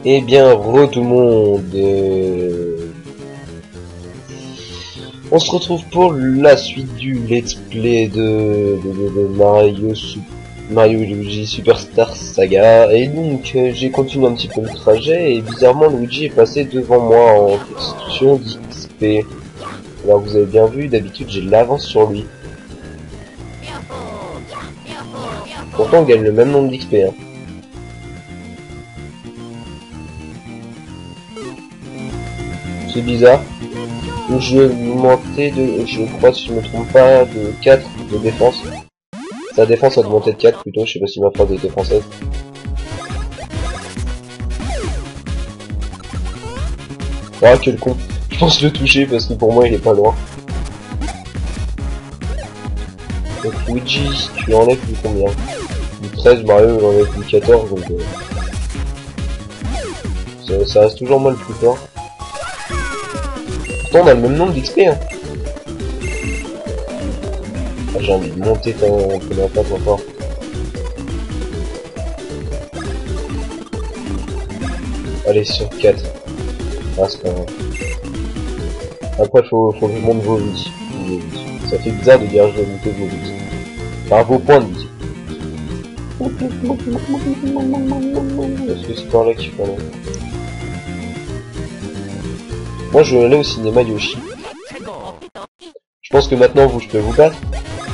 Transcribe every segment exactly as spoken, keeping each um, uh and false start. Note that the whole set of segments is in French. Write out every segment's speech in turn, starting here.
Eh bien, re tout le monde. euh, On se retrouve pour la suite du let's play de, de, de, de Mario, Su- Mario et Luigi Superstar Saga. Et donc, euh, j'ai continué un petit peu le trajet et bizarrement, Luigi est passé devant moi en question d'X P. Alors, vous avez bien vu, d'habitude, j'ai de l'avance sur lui. Pourtant, on gagne le même nombre d'X P. Hein. C'est bizarre. Donc, je vais augmenter de, je crois, si je me trompe pas, de quatre de défense. Sa défense a augmenté de quatre plutôt, je sais pas si ma phrase était française. Ah, quel con. Je pense le toucher parce que pour moi il est pas loin. Donc Luigi, tu enlèves du combien? Du treize, Mario il enlève du quatorze, donc euh, ça, ça reste toujours moi le plus fort. Pourtant on a le même nombre d'X P hein. Ah, j'ai envie de monter ton ton attaque encore. Allez sur quatre. Ah c'est pas grave. Après faut, faut que je monte vos vies. Ça fait bizarre de dire je vais monter vos vies. Enfin vos points de vie. Est-ce que c'est par là qu'il faut aller? Moi je vais aller au cinéma Yoshi. Je pense que maintenant vous je peux vous battre.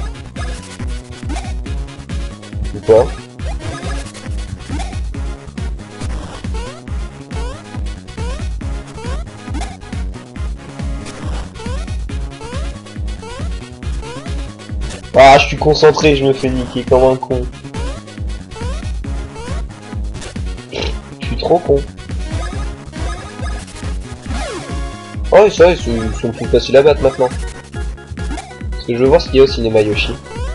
Ou pas? Ah, je suis concentré, je me fais niquer comme un con. Je suis trop con. Oh, oui, c'est vrai, ils sont plus faciles à battre maintenant. Parce que je veux voir ce qu'il y a au cinéma Yoshi.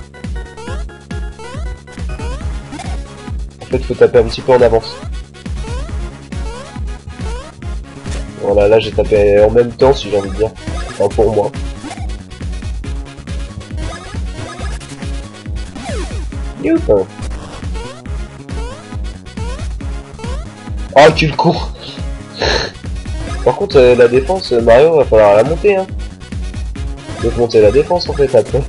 En fait, faut taper un petit peu en avance. Voilà, là j'ai tapé en même temps, si j'ai envie de dire. Enfin, pour moi. Youhou. Oh, tu le cours. Par contre, euh, la défense, Mario, va falloir la monter, hein. Donc monter la défense, en fait, après.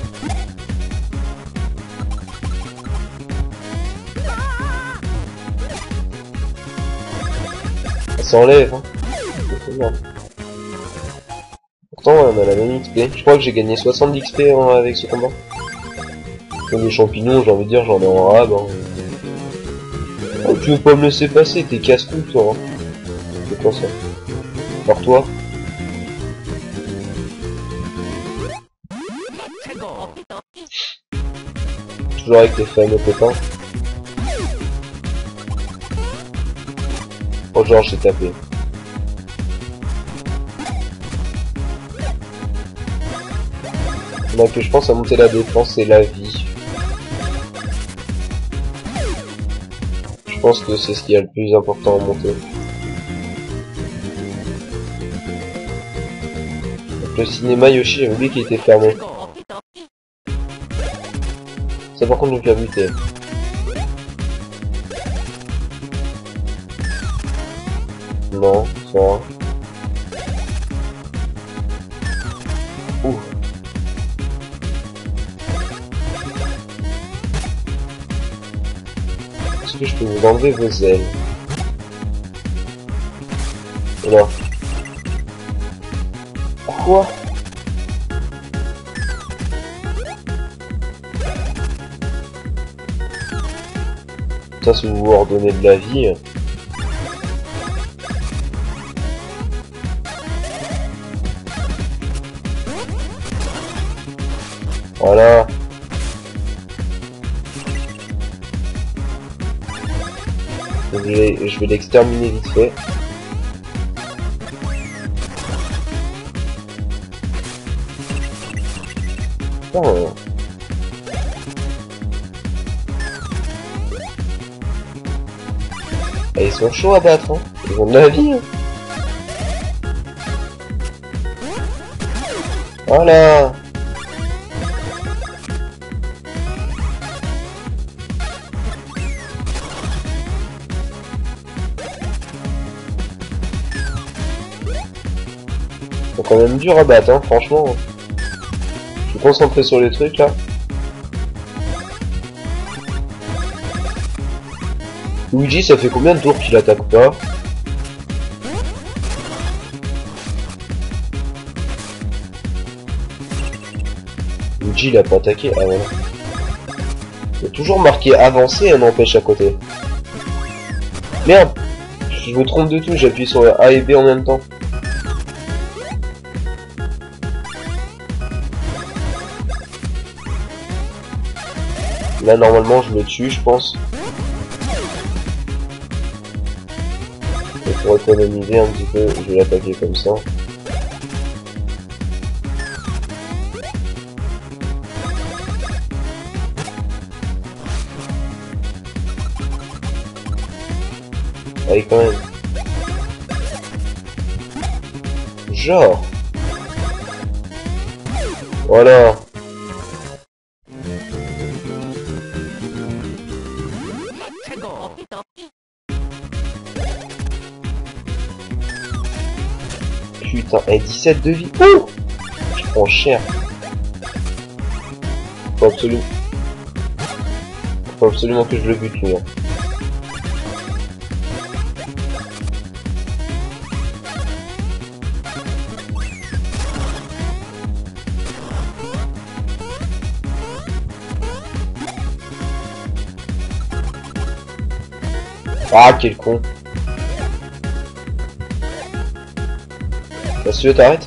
Ça s'enlève, hein. C'est bien. Pourtant, ouais, on a la même X P. Je crois que j'ai gagné soixante X P hein, avec ce combat. Comme les champignons, j'ai envie de dire, j'en ai en rab. Hein. Oh, tu veux pas me laisser passer, t'es casse-cou, toi. Hein. C'est quoi ça? Par toi. Toujours avec tes fameux copains. Oh, genre, j'ai tapé. Donc, je pense à monter la défense et la vie. Je pense que c'est ce qui est le plus important à monter. Donc, le cinéma Yoshi, j'ai oublié qu'il était fermé. Ça par contre, je vais buter. Non, ça va. Ouh. Est-ce que je peux vous enlever vos ailes? Et là. Quoi? Ça, si vous vous ordonnez de la vie. Voilà. Je vais, je vais l'exterminer vite fait. Oh. Et ils sont chauds à battre, hein. Ils ont de la vie. Hein. Voilà. quand même dur à battre, hein, franchement. Je suis concentré sur les trucs, là. Luigi, ça fait combien de tours qu'il attaque pas? Luigi, il a pas attaqué. Ah voilà. Il y a toujours marqué avancer et un empêche à côté. Merde! Je me trompe de tout, j'appuie sur A et B en même temps. Là, normalement, je le tue, je pense. Et pour économiser un petit peu, je vais l'attaquer comme ça. Allez, quand même. Genre. Voilà. Putain, et dix-sept de vie. Ouh, je prends cher. Faut absolument... Faut absolument que je le bute, lui. Hein. Ah, quel con. Bah, si tu veux, t'arrêtes.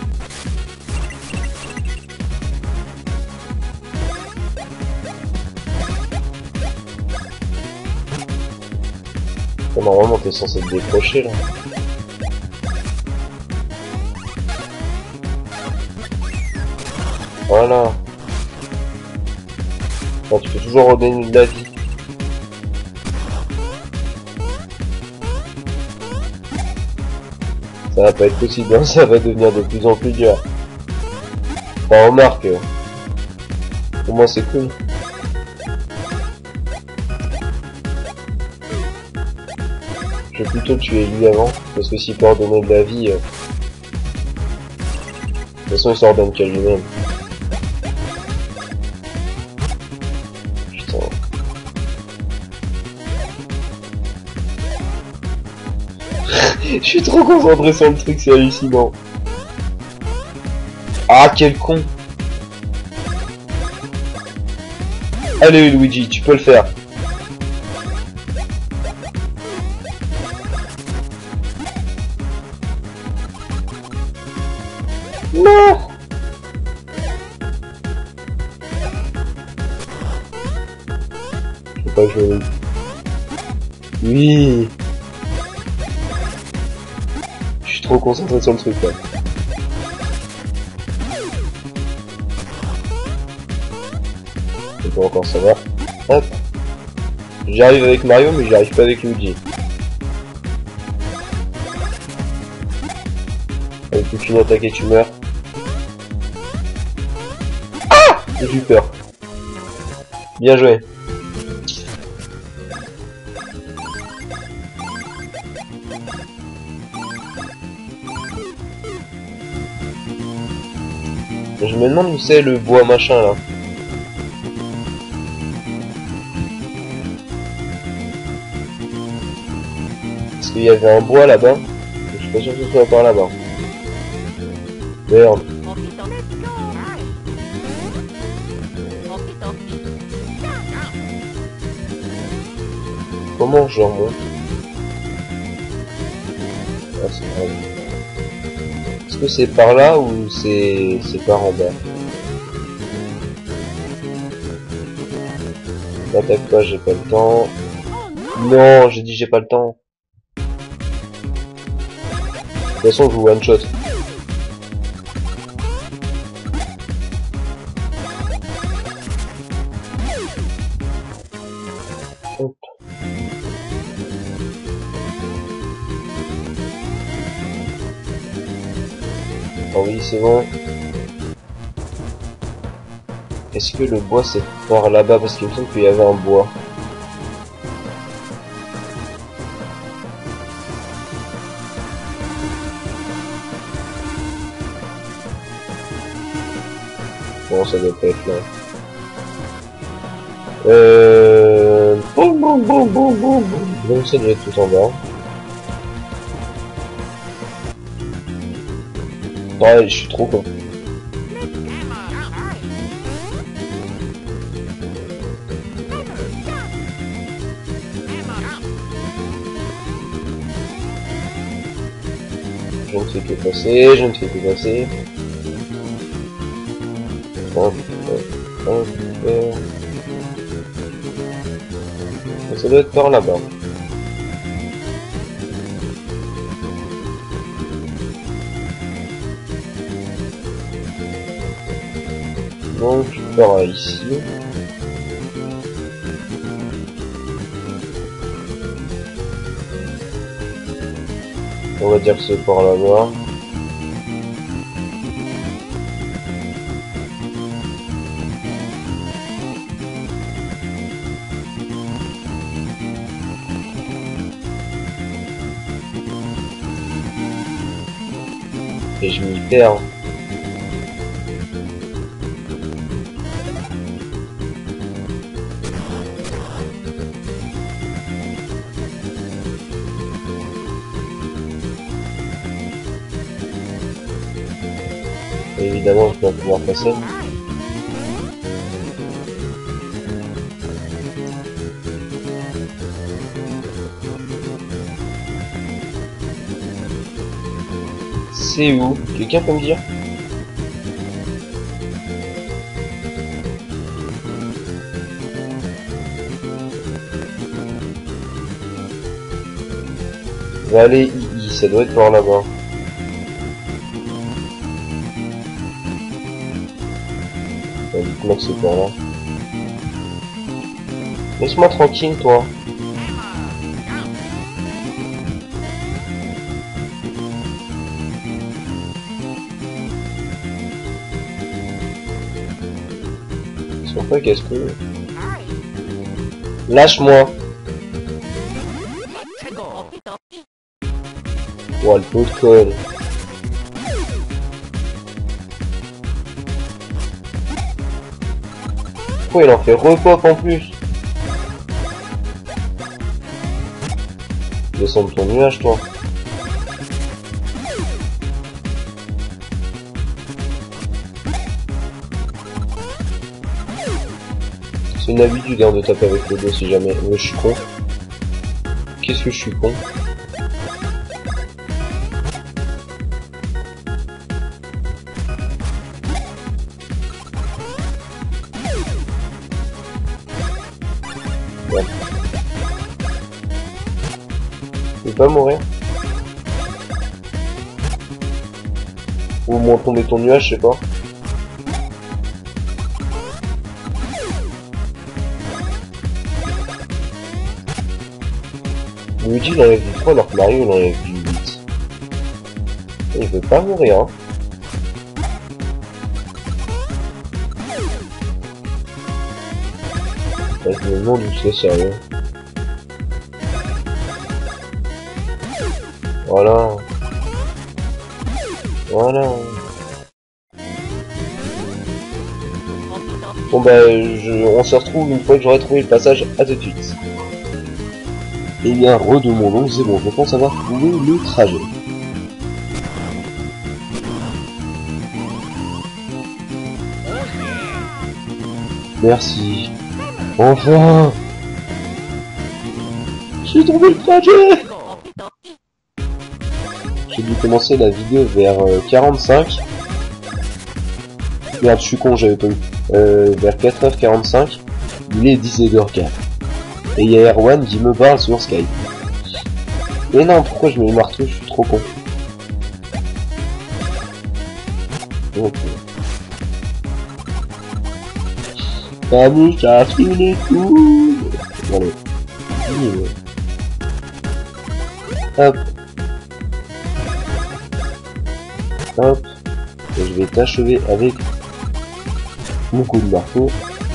Bon, normalement, t'es censé te décrocher, là. Voilà. Bon, tu peux toujours redonner de la vie. Ça va pas être possible, hein, ça va devenir de plus en plus dur. Enfin, remarque, euh, pour moi c'est cool. Je vais plutôt tuer lui avant, parce que s'il peut redonner de la vie, euh... de toute façon il s'en redonne qu'à lui-même. Putain. Je suis trop concentré sur le truc, c'est hallucinant. Ah, quel con. Allez Luigi, tu peux le faire. Non. Je peux pas jouer. Oui. Je suis trop concentré sur le truc là. Je peux encore savoir. Hop. J'y arrive avec Mario mais j'y arrive pas avec Luigi. Avec toute une attaque et tu meurs. Ah! J'ai eu peur. Bien joué. Je me demande où c'est le bois machin là. Parce qu'il y avait un bois là-bas. Je suis pas sûr que ce soit par là-bas. Merde. Comment je remonte? Ah, c'est vrai. Est-ce que c'est par là ou c'est c'est par en bas? N'attaque pas, j'ai pas le temps. Non, j'ai dit j'ai pas le temps. De toute façon, je vous one shot. Hop. Oh oui, c'est bon. Est-ce que le bois c'est par là-bas? Parce qu'il me semble qu'il y avait un bois. Non, ça doit pas être là. Euh... Boum, boum, boum, boum, boum. Donc ça doit être tout en bas. Ouais, je suis trop con. Je ne fais que passer, je ne fais que passer. Hop, hop, hop, hop. Ça doit être par là-bas. Donc, par ici. On va dire que c'est par là-bas. Et je m'y perds. Et évidemment, je dois pouvoir passer. C'est où? Quelqu'un peut me dire? On va aller I, ça doit être par là-bas. Bah, dites-moi que c'est par là. Laisse-moi tranquille, toi. Sur quoi, qu'est-ce que... Lâche-moi. Oh, le pot de colle. Pourquoi il en fait repop en plus? Descends de ton nuage, toi. C'est une habitude hein, de taper avec le dos si jamais. Mais je suis con. Qu'est-ce que je suis con? Ouais. Je peux pas mourir. Ou au moins tomber ton nuage, je sais pas. Luigi il enlève du trois alors que Mario il enlève du huit. Et il veut pas mourir hein. Ouais, je me demande où c'est sérieux. Voilà. Voilà. Bon bah je, on se retrouve une fois que j'aurai trouvé le passage, à tout de suite. Et bien redemandons, c'est bon, je pense avoir trouvé le trajet. Merci. Enfin, j'ai trouvé le trajet. J'ai dû commencer la vidéo vers euh, quarante-cinq. Merde, je suis con, j'avais pas eu. Euh, vers quatre heures quarante-cinq. Il est dix-sept heures quatre. Et il y a Erwan qui me parle sur Skype. Mais non, pourquoi je mets le marteau? Je suis trop con. Ok. La moustache, il est cool. Allez. Hop. Hop. Et je vais t'achever avec mon coup de marteau.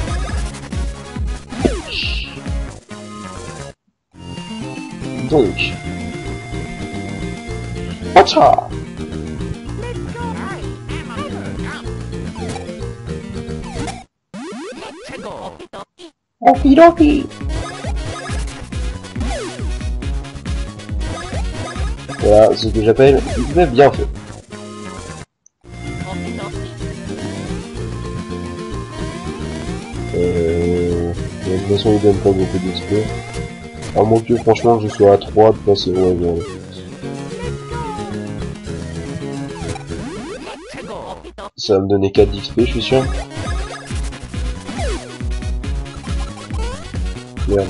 Donc. Acha. Okidoki. Voilà ce que j'appelle du bien fait. Euh... De toute façon il donne pas beaucoup d'X P. À moins que franchement je sois à trois de passer au ouais, ça va me donner quatre d'X P je suis sûr. Merde.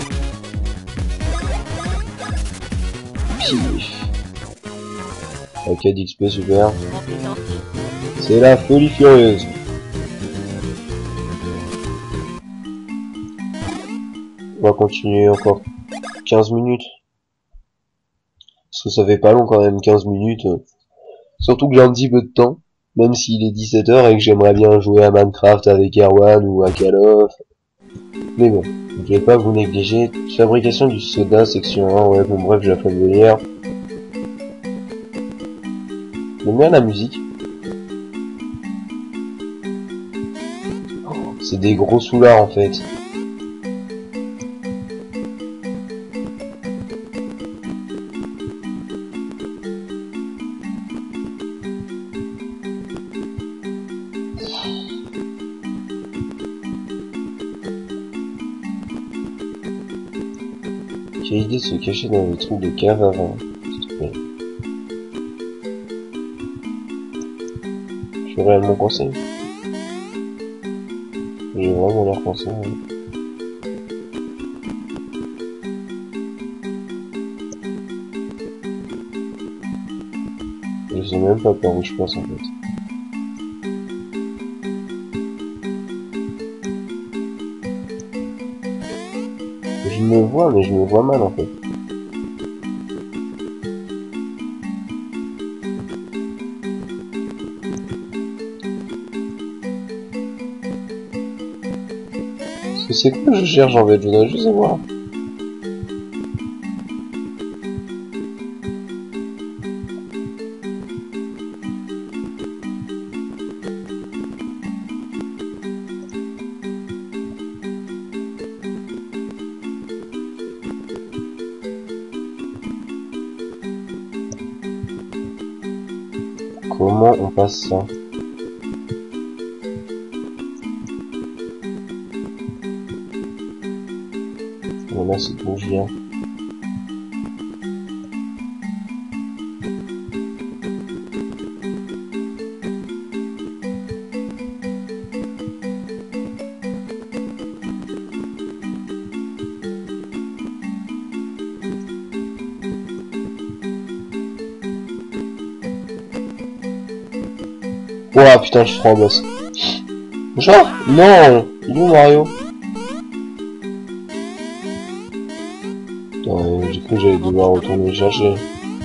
Pif. Ok, quatre d'X P, super. C'est la folie furieuse. On va continuer encore quinze minutes. Parce que ça fait pas long quand même, quinze minutes. Surtout que j'ai un petit peu de temps. Même s'il est dix-sept heures et que j'aimerais bien jouer à Minecraft avec Erwan ou à Call of. Mais bon, ne voulez pas vous négliger. Fabrication du soda, section un, ouais, bon bref, j'ai la fin de lire. J'aime bien la musique. Oh, c'est des gros soulards en fait. Quelle idée de se cacher dans les trous de cave avant. Je suis réellement coincé. J'ai vraiment l'air coincé. Hein. Je sais même pas par où je passe en fait. Je me vois, mais je me vois mal en fait. Parce que c'est quoi je cherche en fait, je voudrais juste savoir. Comment on passe ça? Voilà, c'est d'où je viens. Ouah putain, je suis trop en boss. Genre, non, il est où Mario? Putain, j'ai cru que j'allais devoir retourner le chercher.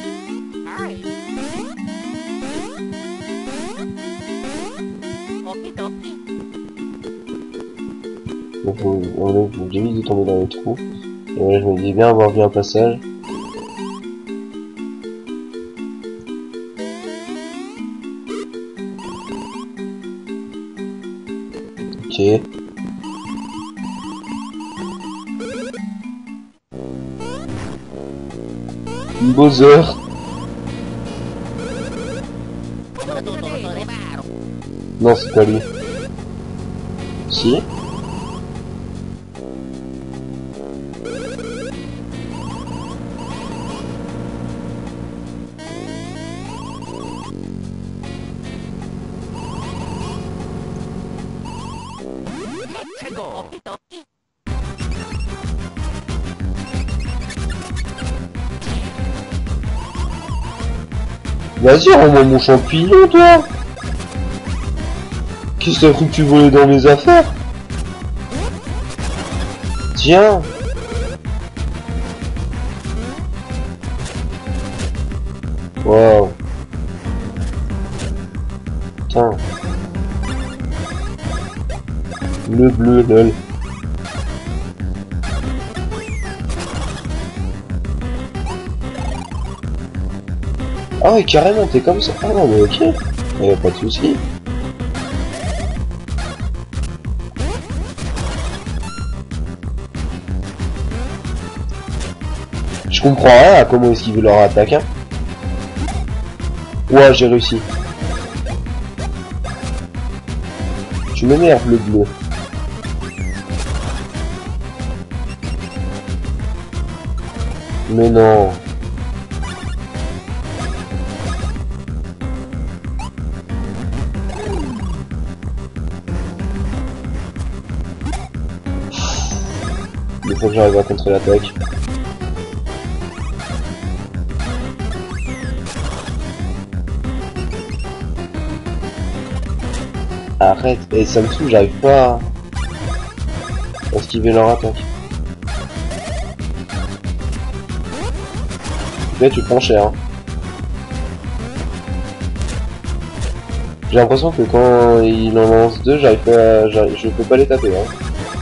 Donc faut, on faut éviter de tomber dans les trous. Et voilà, je me dis bien avoir vu un passage. Ok. Bowser. Non, c'est pas lui. Si. Vas-y, rends-moi mon champignon, toi. Qu'est-ce que t'as cru que tu volais dans mes affaires? Tiens. Waouh. Putain. Le bleu, lol. Ah ouais, carrément, t'es comme ça. Ah non, mais ok. Y'a pas de soucis. Je comprends rien à comment esquiver leur attaque. Hein. Ouais, j'ai réussi. Tu m'énerves le bleu. Mais non. Il faut que j'arrive à contrer l'attaque. Arrête, et ça me saoule, j'arrive pas à esquiver leur attaque. Là tu prends cher. Hein. J'ai l'impression que quand il en lance deux, j'arrive pas, je peux pas les taper. Hein.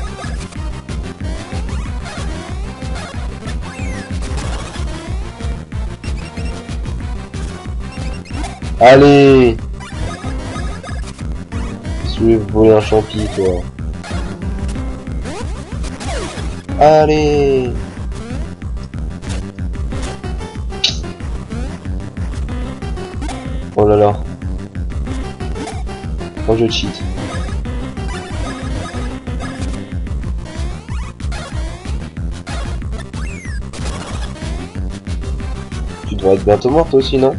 Allez! Tu veux voler un champi, toi. Allez! Oh là là. Moi je cheat. Tu devrais être bientôt mort toi aussi, non?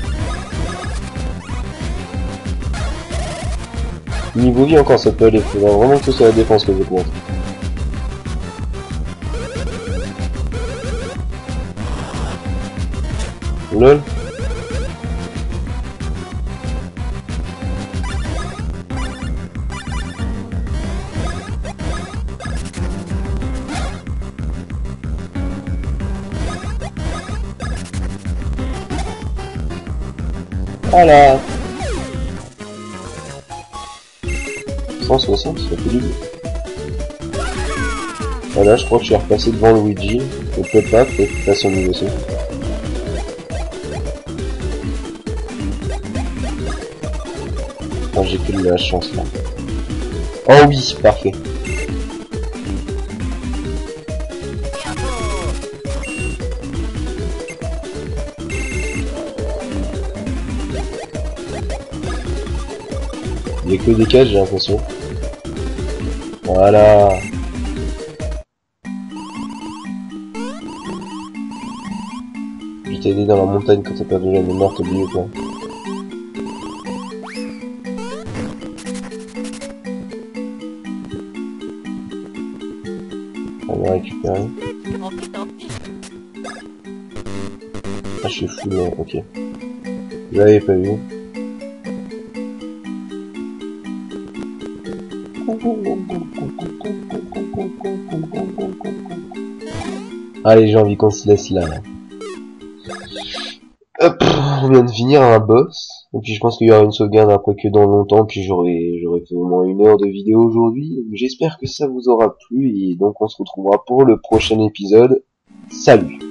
Niveau vie encore ça peut aller, il faudra vraiment que ce soit la défense que je compte. Lol. Voilà. cent soixante, ça fait du bien. Voilà, je crois que je suis repassé devant Luigi. Ou peut-être pas, peut-être qu'il passe son niveau aussi. Enfin, j'ai que de la chance là. Oh oui, parfait. Il n'y a que des cages, j'ai l'impression. Voilà. Je t'ai aidé dans la montagne quand t'as perdu la mémoire, t'as oublié quoi. On va récupérer. Ah, je suis fou, là. Ok. Je l'avais pas vu. Allez, j'ai envie qu'on se laisse là. Hop, on vient de finir un boss. Et puis je pense qu'il y aura une sauvegarde après que dans longtemps. Puis j'aurai j'aurai fait au moins une heure de vidéo aujourd'hui. J'espère que ça vous aura plu. Et donc on se retrouvera pour le prochain épisode. Salut!